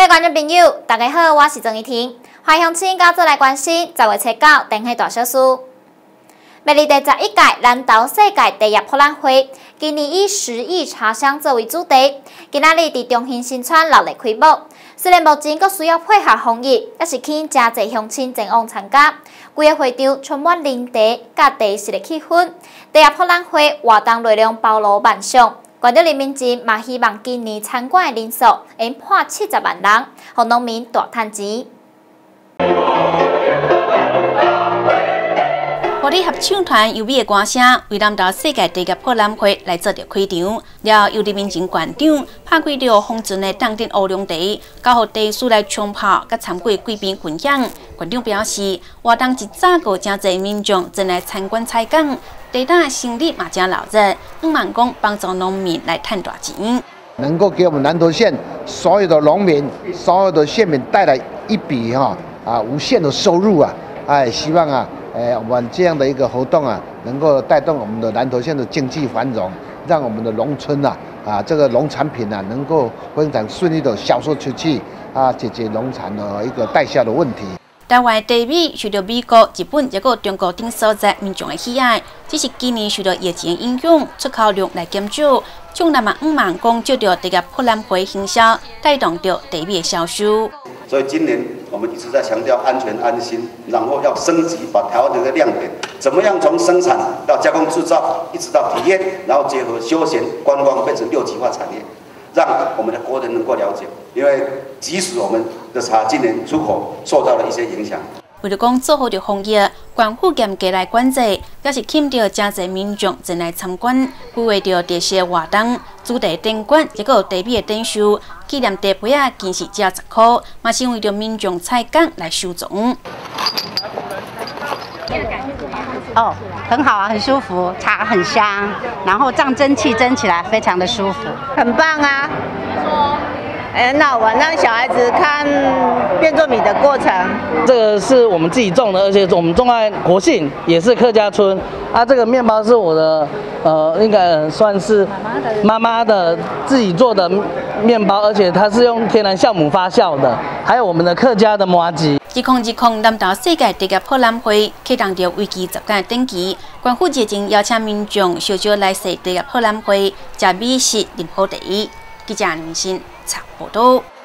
位观众朋友，大家好，我是郑怡婷，欢迎乡亲家做来关心10月7号登起大小事。明年第11届南投世界茶叶博览会，今年以10亿茶香作为主题。今仔日伫中兴新村热烈开幕。虽然目前阁需要配合防疫，也是吸引真侪乡亲前往参加。规个会场充满饮茶甲茶食的气氛。茶叶博览会活动内容包罗万象。观众林明真嘛希望今年参观的人数会破70万人，让农民大赚钱。 活力合唱团优美的歌声为南投世界茶叶博览会来做着开场，了由林明真馆长拍开着封存的当店乌龙茶，交予茶师来冲泡，甲参过贵宾分享。馆长表示，活动一早个真侪民众前来参观采购。茶单生意嘛真热热，希望讲帮助农民来赚大钱， 能够给我们南投县所有的农民、所有的县民带来一笔无限的收入啊！希望我们这样的一个活动能够带动我们的南投县的经济繁荣，让我们的农村这个农产品能够非常顺利的销售出去解决农产的一个代销的问题。 台湾茶米受到美国、日本也个中国等所在民众的喜爱，只是今年受到疫情影响，出口量来减少。将来嘛希望讲借着茶叶博览会行销，带动着茶米的销售。 所以今年我们一直在强调安全安心，然后要升级，把台湾的一个亮点，怎么样从生产到加工制造，一直到体验，然后结合休闲观光，变成6级化产业。让我们的国人能够了解，因为即使我们的茶今年出口受到了一些影响。 为了讲做好着防疫，官府严格来管制，也是吸引着真侪民众前来参观，规划着茶席活动、主题展馆，也有茶米的展售。纪念茶杯更是只要10块，嘛是为着民众采购来收藏。 哦，很好啊，很舒服，茶很香，然后这蒸汽蒸起来非常的舒服， 很棒啊！很好玩，让小孩子看变做米的过程。 这个是我们自己种的，而且我们种在国姓，也是客家村。这个面包是我的，应该算是妈妈的自己做的面包，而且它是用天然酵母发酵的。还有我们的客家的麻糬。 2020南投世界茶叶博览会启动着为期10天的展期，官府热情邀请民众小小来踅茶叶博览会，食美食、饮好茶。记者林信采报道。